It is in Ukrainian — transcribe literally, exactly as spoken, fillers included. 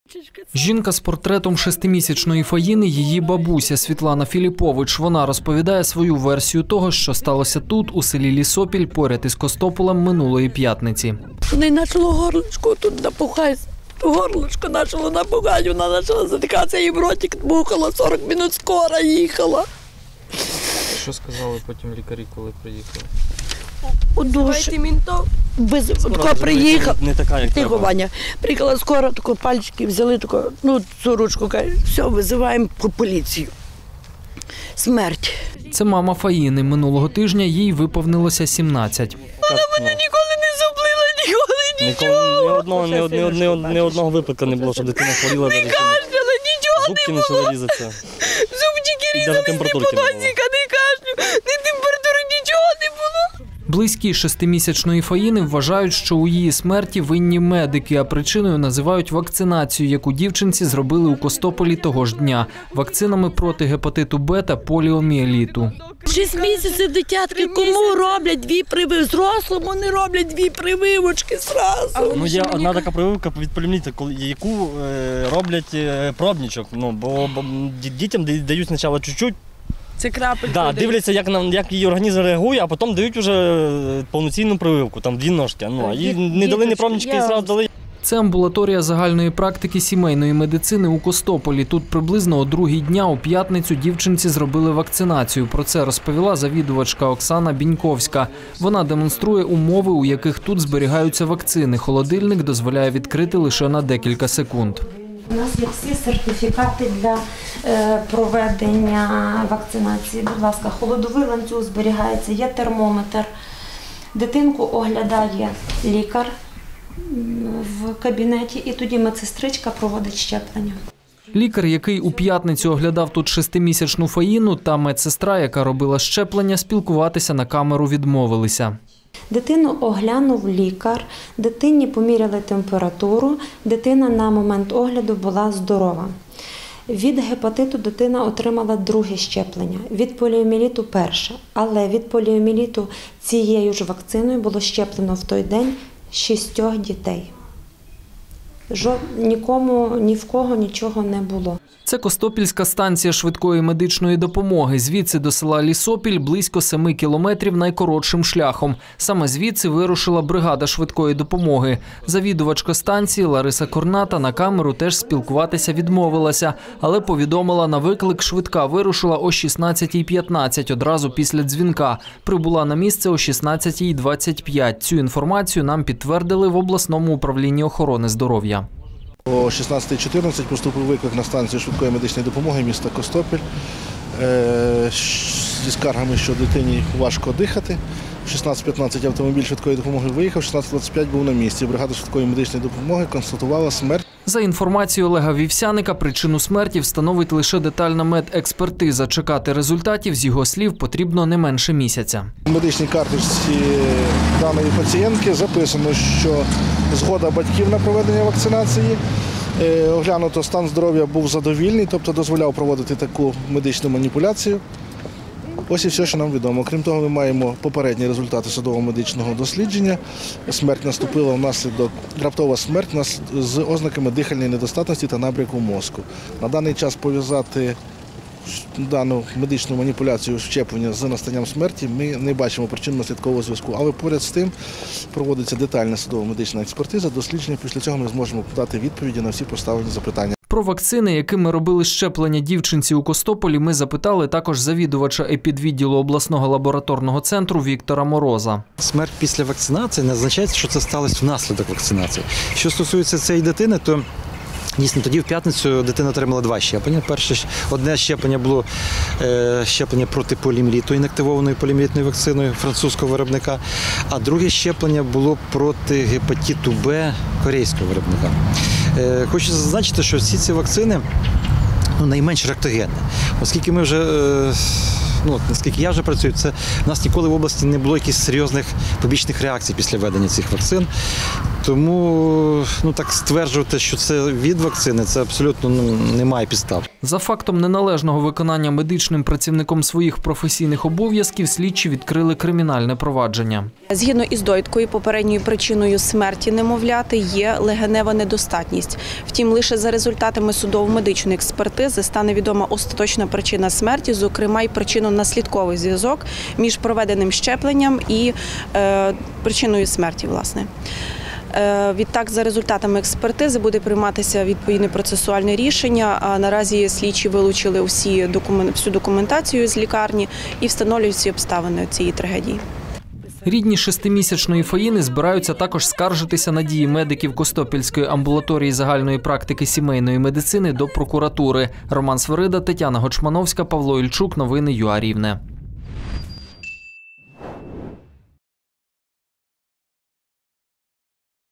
Жінка з портретом шестимісячної Фаїни – її бабуся Світлана Філіпович. Вона розповідає свою версію того, що сталося тут, у селі Лісопіль, поряд із Костополем минулої п'ятниці. Не почало горлышко тут напухати. Горлышко почало напухати, вона почала затикатися і в ротик бухала, сорок хвилин скоро їхала. Що сказали потім лікарі, коли приїхали? У душі. Без, тако приїхав, не така, як тихо, Ваня, приїхала скоро, тако пальчики взяли, тако, ну, цю ручку, кажуть, все, визиваємо поліцію. Смерть. Це мама Фаїни. Минулого тижня їй виповнилося сімнадцять. Вона мене ніколи не зублила, ніколи нічого. Ні одного, ні, ні, ні, ні одного випадку не було, щоб дитина хворіла. Не кашляла, нічого Зубки не було. почали різатися. Зубчики різались, не поносика, не кашлю, не температури, нічого не було. Близькі шестимісячної Фаїни вважають, що у її смерті винні медики, а причиною називають вакцинацію, яку дівчинці зробили у Костополі того ж дня. Вакцинами проти гепатиту Б та поліомієліту. Шість місяців дитятки, кому роблять дві прививки? Взрослому не роблять дві прививочки зразу. Ну, є одна така прививка від поліомієліту, яку е, роблять е, пробничок, ну, бо, бо дітям дають спочатку чуть-чуть. Це крапелька. Да, дивляться, як, нам, як її організм реагує, а потім дають вже повноцінну прививку, там дві ножки. Ну, а їй не дали ні пробнички, і зразу дали. Це амбулаторія загальної практики сімейної медицини у Костополі. Тут приблизно о другій дня у п'ятницю дівчинці зробили вакцинацію. Про це розповіла завідувачка Оксана Біньковська. Вона демонструє умови, у яких тут зберігаються вакцини. Холодильник дозволяє відкрити лише на декілька секунд. У нас є всі сертифікати для е, проведення вакцинації. Будь ласка, холодовий ланцюг зберігається, є термометр. Дитинку оглядає лікар в кабінеті, і тоді медсестричка проводить щеплення. Лікар, який у п'ятницю оглядав тут шестимісячну Фаїну, та медсестра, яка робила щеплення, спілкуватися на камеру відмовилися. Дитину оглянув лікар, дитині поміряли температуру, дитина на момент огляду була здорова. Від гепатиту дитина отримала друге щеплення, від поліомієліту – перше. Але від поліомієліту цією ж вакциною було щеплено в той день шістьох дітей. Жод... Нікому, ні в кого нічого не було. Це Костопільська станція швидкої медичної допомоги. Звідси до села Лісопіль близько семи кілометрів найкоротшим шляхом. Саме звідси вирушила бригада швидкої допомоги. Завідувачка станції Лариса Корната на камеру теж спілкуватися відмовилася, але повідомила, на виклик швидка вирушила о шістнадцятій п'ятнадцять, одразу після дзвінка. Прибула на місце о шістнадцятій двадцять п'ять. Цю інформацію нам підтвердили в обласному управлінні охорони здоров'я. О шістнадцятій чотирнадцять поступив виклик на станцію швидкої медичної допомоги міста Костопіль зі скаргами, що дитині важко дихати. В шістнадцять п'ятнадцять автомобіль швидкої допомоги виїхав, в шістнадцять двадцять п'ять був на місці. Бригада швидкої медичної допомоги констатувала смерть. За інформацією Олега Вівсяника, причину смерті встановить лише детальна медекспертиза. Чекати результатів, з його слів, потрібно не менше місяця. У медичній карточці даної пацієнтки записано, що згода батьків на проведення вакцинації. Оглянуто, стан здоров'я був задовільний, тобто дозволяв проводити таку медичну маніпуляцію. Ось і все, що нам відомо. Крім того, ми маємо попередні результати судово-медичного дослідження. Смерть наступила внаслідок, раптова смерть з ознаками дихальної недостатності та набряку мозку. На даний час пов'язати дану медичну маніпуляцію щеплення з настанням смерті ми не бачимо причинно-наслідкового зв'язку. Але поряд з тим проводиться детальна судово-медична експертиза, дослідження. Після цього ми зможемо дати відповіді на всі поставлені запитання. Про вакцини, якими робили щеплення дівчинці у Костополі, ми запитали також завідувача епідвідділу обласного лабораторного центру Віктора Мороза. Смерть після вакцинації не означає, що це сталося внаслідок вакцинації. Що стосується цієї дитини, то дійсно тоді в п'ятницю дитина отримала два щеплення. Перше, одне щеплення було е, щеплення проти поліомієліту, інактивованою поліомієлітною вакциною французького виробника, а друге щеплення було проти гепатиту Б корейського виробника. Е, хочу зазначити, що всі ці вакцини ну, найменш реактогенні, оскільки ми вже е, Ну, наскільки я вже працюю, це в нас ніколи в області не було якихось серйозних побічних реакцій після введення цих вакцин. Тому ну, так стверджувати, що це від вакцини, це абсолютно ну, немає підстав. За фактом неналежного виконання медичним працівником своїх професійних обов'язків слідчі відкрили кримінальне провадження. Згідно із довідкою, попередньою причиною смерті немовляти є легенева недостатність. Втім, лише за результатами судово-медичної експертизи стане відома остаточна причина смерті, зокрема й причинно-наслідковий зв'язок між проведеним щепленням і е, причиною смерті, власне. Відтак, за результатами експертизи буде прийматися відповідне процесуальне рішення. А наразі слідчі вилучили всі документи, всю документацію з лікарні і встановлюють всі обставини цієї трагедії. Рідні шестимісячної Фаїни збираються також скаржитися на дії медиків Костопільської амбулаторії загальної практики сімейної медицини до прокуратури. Роман Свирида, Тетяна Гочмановська, Павло Ільчук. Новини ЮА Рівне.